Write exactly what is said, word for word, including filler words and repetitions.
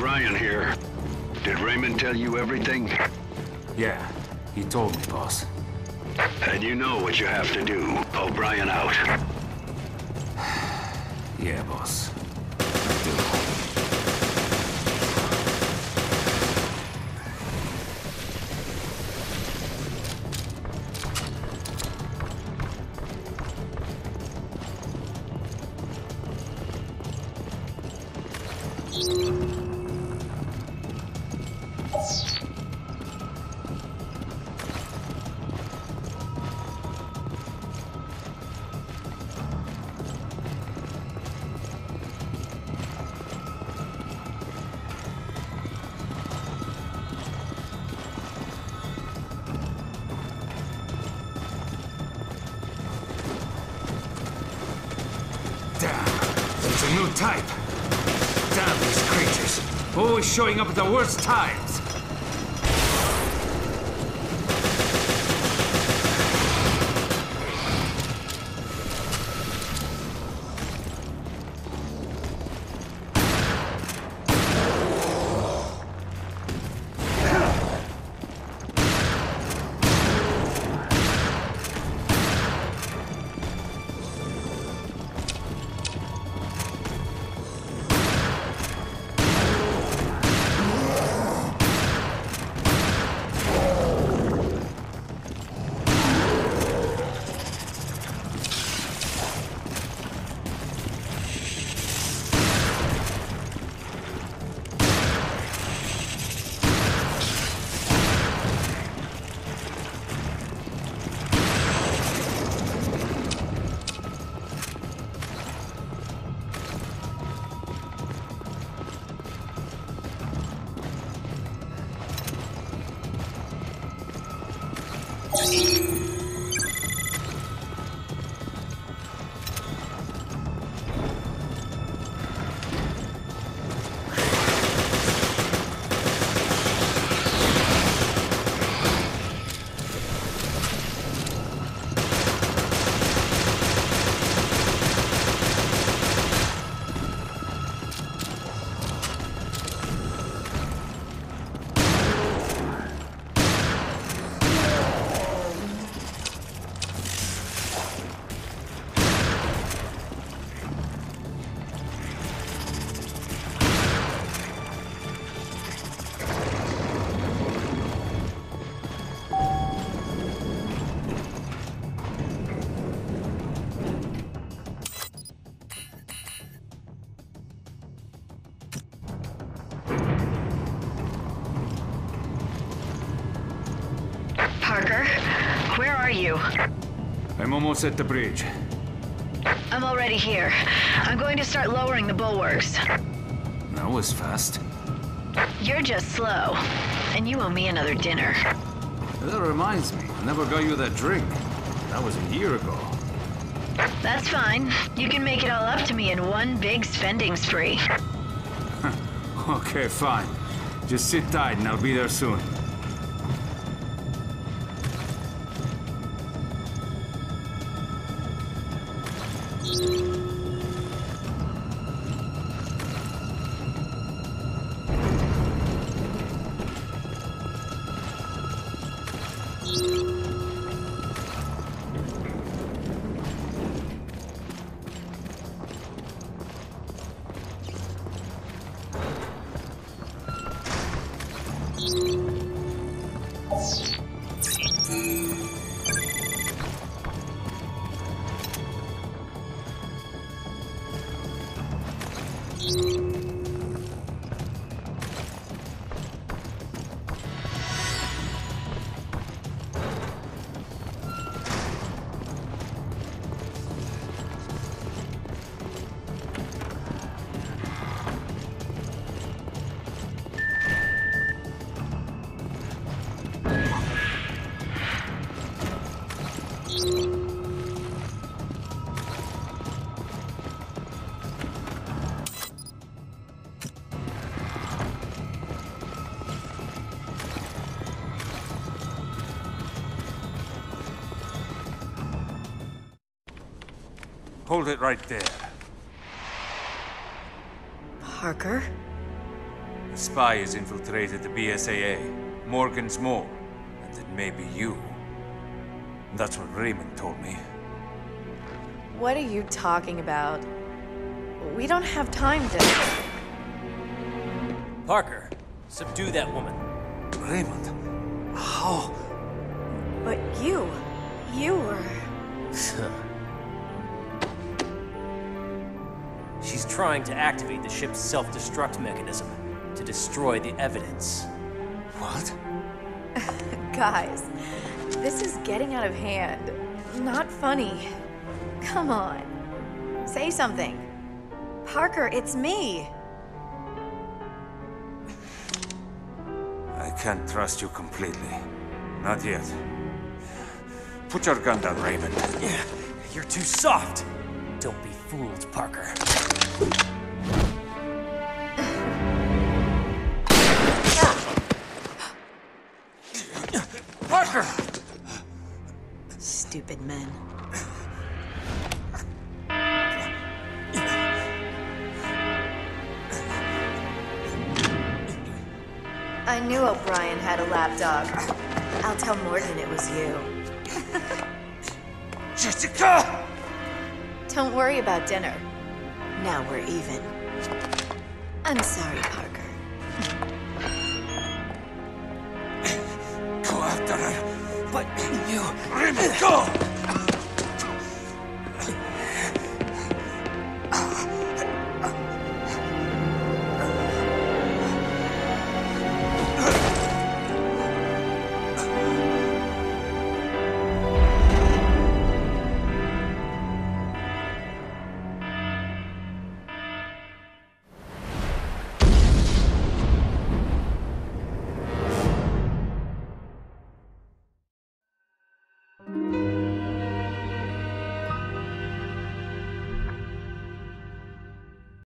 O'Brien here. Did Raymond tell you everything? Yeah, he told me, boss. And you know what you have to do. O'Brien out. Yeah, boss. I do. It's a new type. Damn these creatures. Always showing up at the worst times. Parker, where are you? I'm almost at the bridge. I'm already here. I'm going to start lowering the bulwarks. That was fast. You're just slow, and you owe me another dinner. That reminds me, I never got you that drink. That was a year ago. That's fine. You can make it all up to me in one big spending spree. Okay, fine. Just sit tight and I'll be there soon. Hold it right there. Parker? A spy has infiltrated the B S A A, Morgan's Mole, and it may be you. That's what Raymond told me. What are you talking about? We don't have time to... Parker, subdue that woman. Raymond? How? But you... you were... She's trying to activate the ship's self-destruct mechanism to destroy the evidence. What? Guys, this is getting out of hand. Not funny. Come on. Say something. Parker, it's me. I can't trust you completely. Not yet. Put your gun down, Raymond. Yeah, you're too soft. Don't be fooled, Parker. Parker! Stupid men. I knew O'Brien had a lapdog. I'll tell Morgan it was you. Jessica! Don't worry about dinner. Now we're even. I'm sorry, Parker. Go after her. But you... Raymond, go!